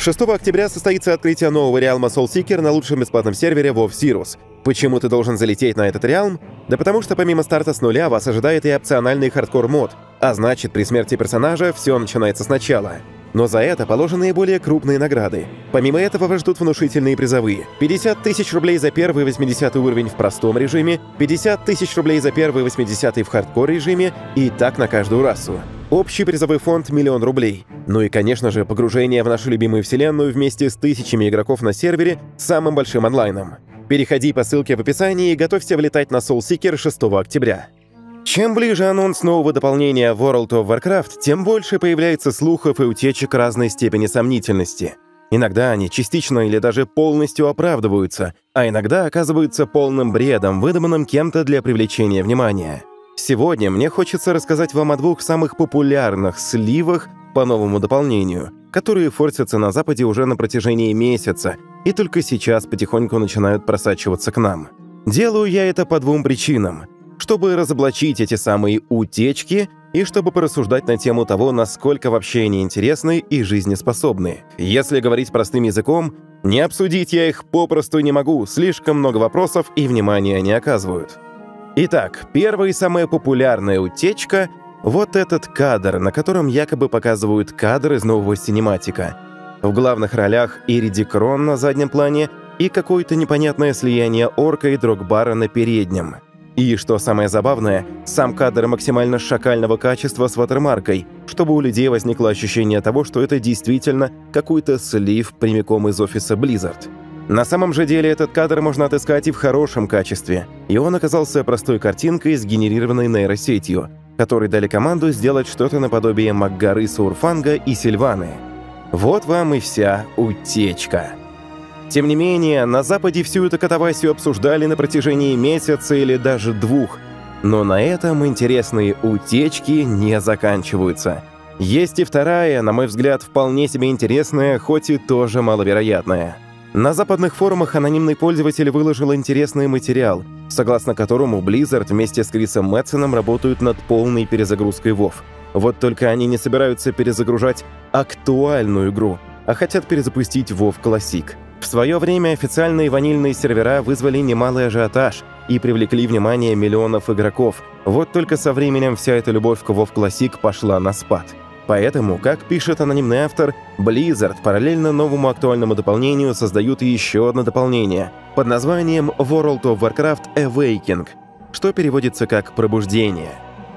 6 октября состоится открытие нового реалма Soulseeker на лучшем бесплатном сервере WoW Sirius. Почему ты должен залететь на этот реалм? Да потому что помимо старта с нуля вас ожидает и опциональный хардкор-мод, а значит, при смерти персонажа все начинается сначала. Но за это положены наиболее крупные награды. Помимо этого вас ждут внушительные призовые. 50 тысяч рублей за первый 80 уровень в простом режиме, 50 тысяч рублей за первый 80 в хардкор режиме и так на каждую расу. Общий призовой фонд — 1 000 000 рублей. Ну и, конечно же, погружение в нашу любимую вселенную вместе с тысячами игроков на сервере с самым большим онлайном. Переходи по ссылке в описании и готовься влетать на Soulseeker 6 октября. Чем ближе анонс нового дополнения World of Warcraft, тем больше появляется слухов и утечек разной степени сомнительности. Иногда они частично или даже полностью оправдываются, а иногда оказываются полным бредом, выдуманным кем-то для привлечения внимания. Сегодня мне хочется рассказать вам о 2 самых популярных сливах по новому дополнению, которые форсятся на Западе уже на протяжении месяца и только сейчас потихоньку начинают просачиваться к нам. Делаю я это по 2 причинам. Чтобы разоблачить эти самые утечки и чтобы порассуждать на тему того, насколько вообще они интересны и жизнеспособны. Если говорить простым языком, не обсудить я их попросту не могу, слишком много вопросов и внимания они оказывают. Итак, первая и самая популярная утечка — вот этот кадр, на котором якобы показывают кадр из нового синематика. В главных ролях Ириди Крон на заднем плане и какое-то непонятное слияние орка и дрогбара на переднем. И, что самое забавное, сам кадр максимально шакального качества с ватермаркой, чтобы у людей возникло ощущение того, что это действительно какой-то слив прямиком из офиса Blizzard. На самом же деле этот кадр можно отыскать и в хорошем качестве, и он оказался простой картинкой, сгенерированной нейросетью, которой дали команду сделать что-то наподобие Макгары, Саурфанга и Сильваны. Вот вам и вся утечка. Тем не менее, на Западе всю эту катавасию обсуждали на протяжении месяца или даже 2. Но на этом интересные утечки не заканчиваются. Есть и вторая, на мой взгляд, вполне себе интересная, хоть и тоже маловероятная. На западных форумах анонимный пользователь выложил интересный материал, согласно которому Blizzard вместе с Крисом Мэтсоном работают над полной перезагрузкой WoW. Вот только они не собираются перезагружать актуальную игру, а хотят перезапустить WoW Classic. В свое время официальные ванильные сервера вызвали немалый ажиотаж и привлекли внимание миллионов игроков. Вот только со временем вся эта любовь к WoW Classic пошла на спад. Поэтому, как пишет анонимный автор, Blizzard параллельно новому актуальному дополнению создают еще одно дополнение под названием World of Warcraft Awakening, что переводится как «пробуждение».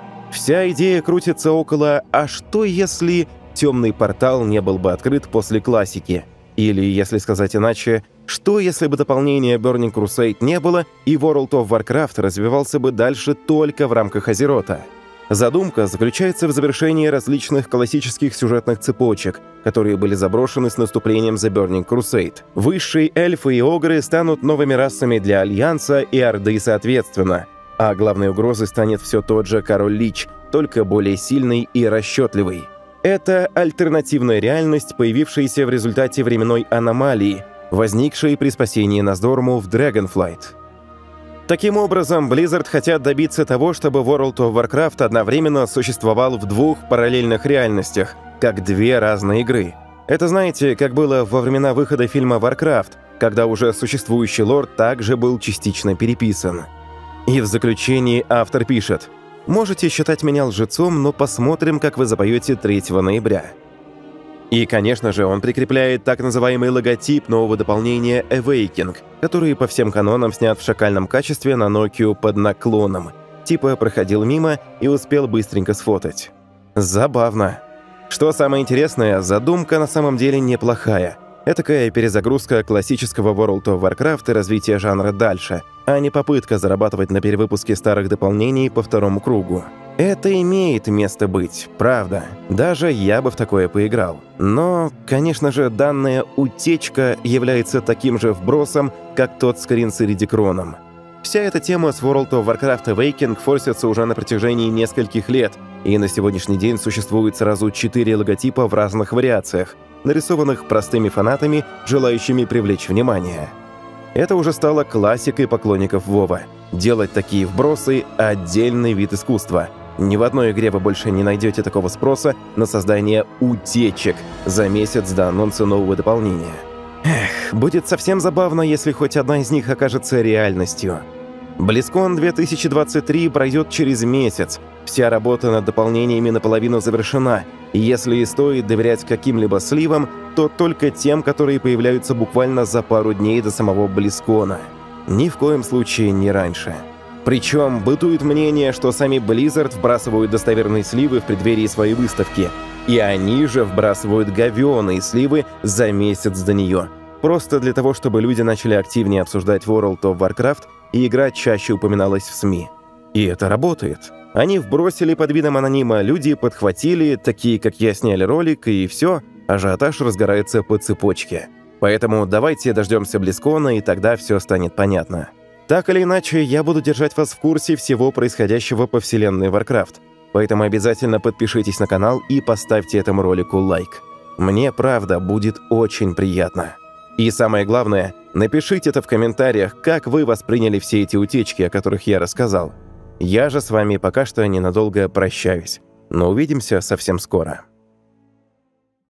Вся идея крутится около «а что если темный портал не был бы открыт после классики?» Или, если сказать иначе, что если бы дополнения Burning Crusade не было и World of Warcraft развивался бы дальше только в рамках Азерота? Задумка заключается в завершении различных классических сюжетных цепочек, которые были заброшены с наступлением The Burning Crusade. Высшие эльфы и огры станут новыми расами для Альянса и Орды соответственно, а главной угрозой станет все тот же Король Лич, только более сильный и расчетливый. Это альтернативная реальность, появившаяся в результате временной аномалии, возникшей при спасении Ноздорму в Dragonflight. Таким образом, Blizzard хотят добиться того, чтобы World of Warcraft одновременно существовал в 2 параллельных реальностях, как 2 разные игры. Это, знаете, как было во времена выхода фильма Warcraft, когда уже существующий лор также был частично переписан. И в заключении автор пишет: «Можете считать меня лжецом, но посмотрим, как вы запоете 3 ноября». И, конечно же, он прикрепляет так называемый логотип нового дополнения Awakening, который по всем канонам снят в шакальном качестве на Nokia под наклоном. Типа проходил мимо и успел быстренько сфотать. Забавно. Что самое интересное, задумка на самом деле неплохая. Этакая перезагрузка классического World of Warcraft и развитие жанра дальше, а не попытка зарабатывать на перевыпуске старых дополнений по 2-му кругу. Это имеет место быть, правда. Даже я бы в такое поиграл. Но, конечно же, данная утечка является таким же вбросом, как тот скрин с Ириди Кроном. Вся эта тема с World of Warcraft Awakening форсится уже на протяжении нескольких лет, и на сегодняшний день существует сразу 4 логотипа в разных вариациях, нарисованных простыми фанатами, желающими привлечь внимание. Это уже стало классикой поклонников Вова. Делать такие вбросы – отдельный вид искусства. Ни в одной игре вы больше не найдете такого спроса на создание утечек за месяц до анонса нового дополнения. Эх, будет совсем забавно, если хоть одна из них окажется реальностью. BlizzCon 2023 пройдет через месяц. Вся работа над дополнениями наполовину завершена. И если и стоит доверять каким-либо сливам, то только тем, которые появляются буквально за пару дней до самого BlizzCon. Ни в коем случае не раньше. Причем бытует мнение, что сами Blizzard вбрасывают достоверные сливы в преддверии своей выставки. И они же вбрасывают говёные сливы за месяц до нее. Просто для того, чтобы люди начали активнее обсуждать World of Warcraft, и игра чаще упоминалась в СМИ. И это работает. Они вбросили под видом анонима, люди подхватили, такие как я, сняли ролик, и все, ажиотаж разгорается по цепочке. Поэтому давайте дождемся BlizzCon, и тогда все станет понятно. Так или иначе, я буду держать вас в курсе всего происходящего по вселенной Warcraft. Поэтому обязательно подпишитесь на канал и поставьте этому ролику лайк. Мне, правда, будет очень приятно. И самое главное, напишите это в комментариях, как вы восприняли все эти утечки, о которых я рассказал. Я же с вами пока что ненадолго прощаюсь, но увидимся совсем скоро.